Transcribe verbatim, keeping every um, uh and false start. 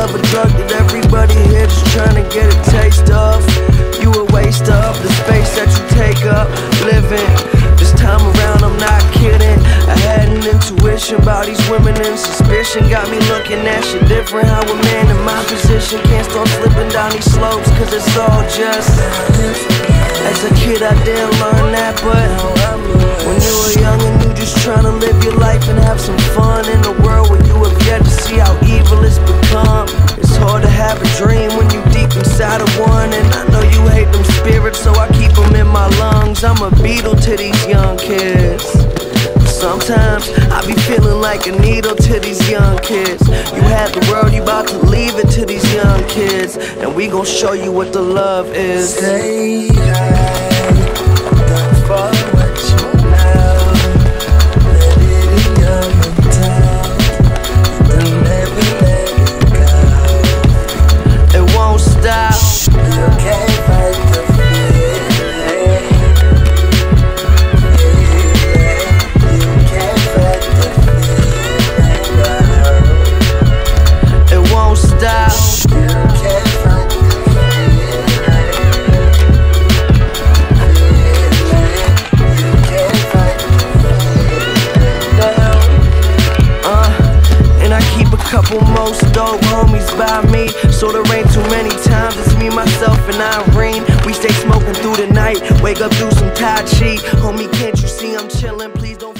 love a drug that everybody here just trying to get a taste of. You a waste of the space that you take up living. This time around I'm not kidding. I had an intuition about these women and suspicion got me looking at shit different. How a man in my position can't start slipping down these slopes, cause it's all just. As a kid I didn't learn that, but when you were young and you just trying to live your life and have some fun in a world where you have yet to see how evil it's become. It's hard to have a dream when you deep inside of one, and I know you hate them spirits, so I keep them in my lungs. I'm a beetle to these young kids. Sometimes I be feeling like a needle to these young kids. You had the world, you about to leave it to these young kids, and we gon' show you what the love is. Stay high, don't fall what you know. Let it in your mental, don't ever let it go. It won't stop. You can't fight the feeling. You can't fight the feeling. It won't stop. You can't fight the couple most dope homies by me, so there ain't too many times it's me, myself, and Irene. We stay smoking through the night, wake up, do some Tai Chi. Homie, can't you see I'm chillin'? Please don't